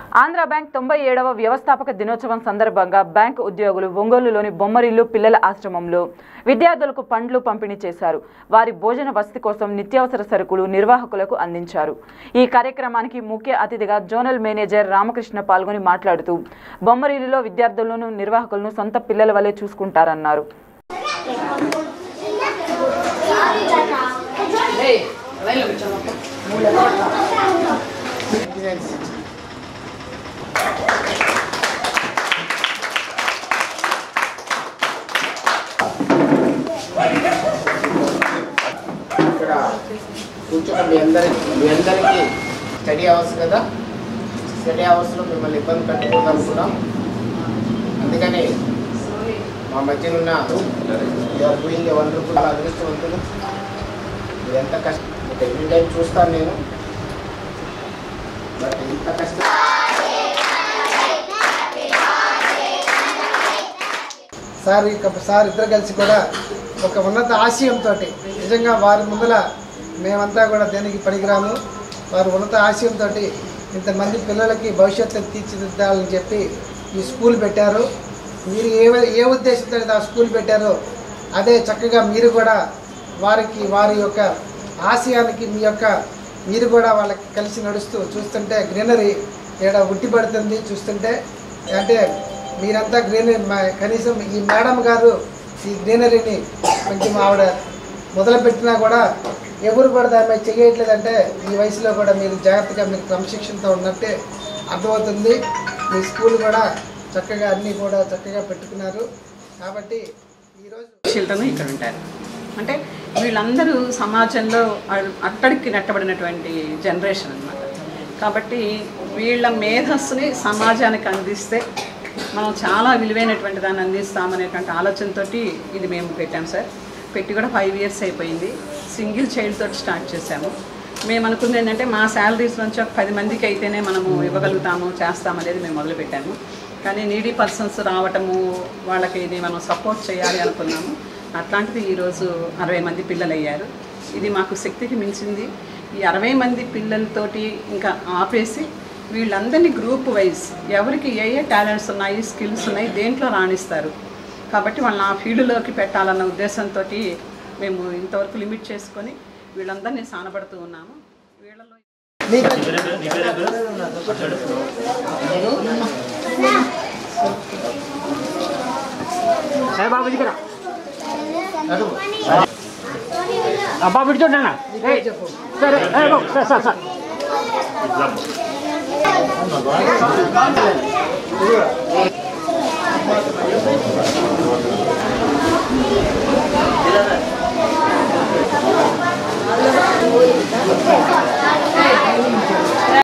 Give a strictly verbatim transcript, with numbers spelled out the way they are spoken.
Andhra bank తొంభై ఏడవ వ్యవస్థాపక దినోత్సవం సందర్భంగా బ్యాంక్ ఉద్యోగులు ఒంగోలులోని బొమ్మరిల్లు పిల్లల ఆశ్రమంలో విద్యార్థులకు పండ్లు పంపిణీ చేశారు. వారి భోజన వసతి కోసం నిత్యావసర సరుకులు నిర్వాహకులకు అందించారు. ఈ కార్యక్రమానికి ముఖ్య అతిథిగా జోనల్ మేనేజర్ రామకృష్ణ పాల్గొని మాట్లాడుతూ బొమ్మరిల్లులో విద్యార్థులను నిర్వాహకులను సొంత పిల్లల వలె చూసుకుంటారన్నారు. ఇక్కడ కూర్చొని మీ అందరికి మీ అందరికీ స్టడీ అవర్స్ కదా, స్టడీ అవర్స్లో మిమ్మల్ని ఇబ్బంది పెట్టకూడదు అనుకున్నాం. అందుకని మా మధ్యన ఉన్న యూఆర్ డూయింగ్ వండర్ఫుల్, చాలా అదృష్టవంతులు. మీరు ఎంత కష్టం ఎవ్రీ టైం చూస్తాను నేను, బట్ ఇంత కష్టం సార్ సార్ ఇద్దరు కలిసి కూడా ఒక ఉన్నత ఆశయంతో, నిజంగా వారి ముందల మేమంతా కూడా దేనికి పనికిరాము, వారు ఉన్నత ఆశయంతో ఇంతమంది పిల్లలకి భవిష్యత్తును తీర్చిదిద్దాలని చెప్పి ఈ స్కూల్ పెట్టారు. మీరు ఏ ఏ ఉద్దేశంతో ఆ స్కూల్ పెట్టారో అదే చక్కగా మీరు కూడా వారికి వారి యొక్క ఆశయానికి మీ యొక్క మీరు కూడా వాళ్ళకి కలిసి నడుస్తూ చూస్తుంటే గ్రీనరీ ఇక్కడ ఉట్టిపడుతుంది. చూస్తుంటే అంటే మీరంతా గ్రీనరీ, కనీసం ఈ మేడం గారు ఈ గ్రీనరీని కొంచెం ఆవిడ మొదలుపెట్టినా కూడా ఎవరు కూడా దాని మీద చేయట్లేదంటే ఈ వయసులో కూడా మీరు జాగ్రత్తగా మీరు క్రమశిక్షణతో ఉన్నట్టే అర్థమవుతుంది. మీ స్కూల్ కూడా చక్కగా అన్నీ కూడా చక్కగా పెట్టుకున్నారు. కాబట్టి ఈరోజు శిల్టను ఇక్కడ ఉంటారు అంటే వీళ్ళందరూ సమాజంలో అక్కడికి నెట్టబడినటువంటి జనరేషన్ అన్నమాట. కాబట్టి వీళ్ళ మేధస్సుని సమాజానికి అందిస్తే మనం చాలా విలువైనటువంటి దాన్ని అందిస్తామనేటువంటి ఆలోచనతో ఇది మేము పెట్టాం సార్. పెట్టి కూడా ఫైవ్ ఇయర్స్ అయిపోయింది. సింగిల్ చైల్డ్ తోటి స్టార్ట్ చేసాము. మేము అనుకుంది ఏంటంటే మా శాలరీస్ నుంచి ఒక పది మందికి అయితేనే మనము ఇవ్వగలుగుతాము చేస్తామనేది మేము మొదలుపెట్టాము. కానీ నీడీ పర్సన్స్ రావటము, వాళ్ళకి ఇది మనం సపోర్ట్ చేయాలి అనుకున్నాము. అట్లాంటిది ఈరోజు అరవై మంది పిల్లలు అయ్యారు. ఇది మాకు శక్తికి మించింది. ఈ అరవై మంది పిల్లలతోటి ఇంకా ఆపేసి వీళ్ళందరినీ గ్రూప్ వైజ్ ఎవరికి ఏ ఏ టాలెంట్స్ ఉన్నాయి, స్కిల్స్ ఉన్నాయి, దేంట్లో రాణిస్తారు కాబట్టి వాళ్ళని ఆ ఫీల్డ్లోకి పెట్టాలన్న ఉద్దేశంతో మేము ఇంతవరకు లిమిట్ చేసుకొని వీళ్ళందరినీ సానబడుతూ ఉన్నాము. వీళ్ళలో అబ్బా విడిచోండి సరే సార్ సార్ Hey,